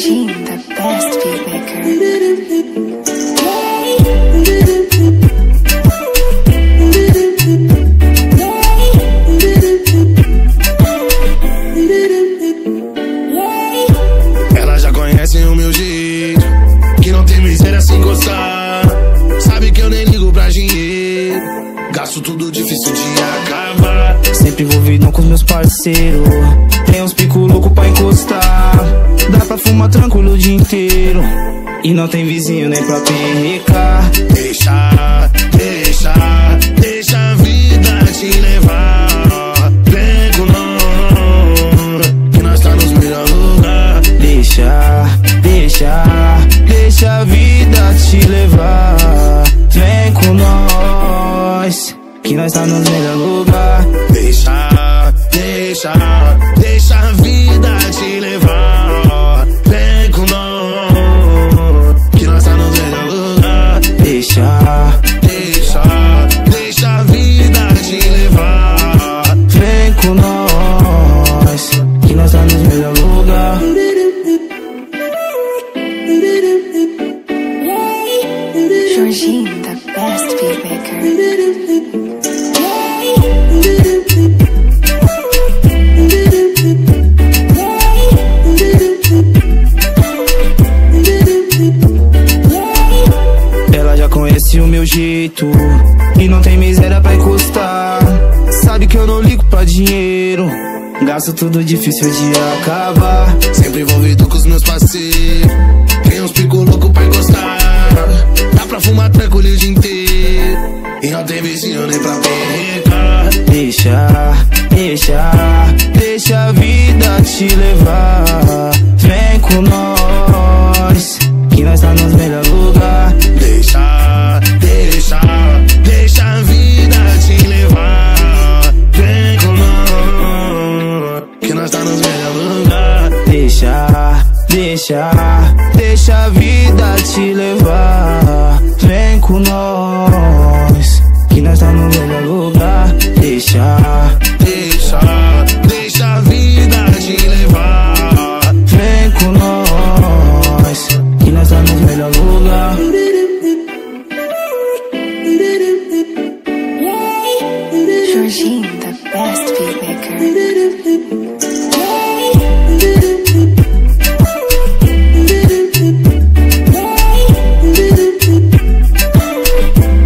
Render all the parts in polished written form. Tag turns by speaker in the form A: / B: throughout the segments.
A: Jorginho, the best beatmaker.
B: Ela já conhece o meu jeito, que não tem miséria sem gostar. Sabe que eu nem ligo pra dinheiro, gasto tudo difícil de acabar.
C: Sempre envolvido com os meus parceiros, tem uns pico louco pra encostar. Dá pra fumar tranquilo o dia inteiro, e não tem vizinho nem pra perrecar.
B: Deixa a vida te levar. Vem com nós, que nós tá nos melhores lugares.
C: Deixa a vida te levar. Vem com nós, que nós tá nos melhores lugares.
B: Deixa a vida te levar. Vem com nós, que nós tá nos melhores lugares. Deixa a vida te levar.
C: Vem com nós, que nós tá nos melhores lugares.
A: Jorginho, the best beatmaker.
C: Ela já conhece o meu jeito, e não tem miséria pra encostar. Sabe que eu não ligo pra dinheiro, gasto tudo difícil de acabar.
B: Sempre envolvido com os meus parceiros, tem uns pico louco pra encostar. Dá pra fumar tranquilo o dia inteiro, e não tem vizinho nem pra perrecar.
C: Deixa a vida te levar. Vem com nós, que nós tá nos melhores lugares.
B: Deixa a vida te levar. Vem com nós, que nós tá nos melhores lugares.
C: Deixa a vida te levar. Vem com nós, que nós tá no melhor lugar. Deixa
B: a vida te levar.
C: Vem com nós, que nós tá no melhor lugar.
A: Jorginho, the best beatmaker.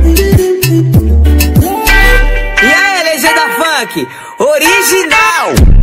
D: E aí, legenda funk original.